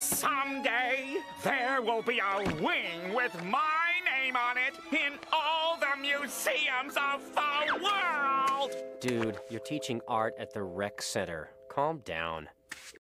Someday, there will be a wing with my name on it in all the museums of the world! Dude, you're teaching art at the rec center. Calm down.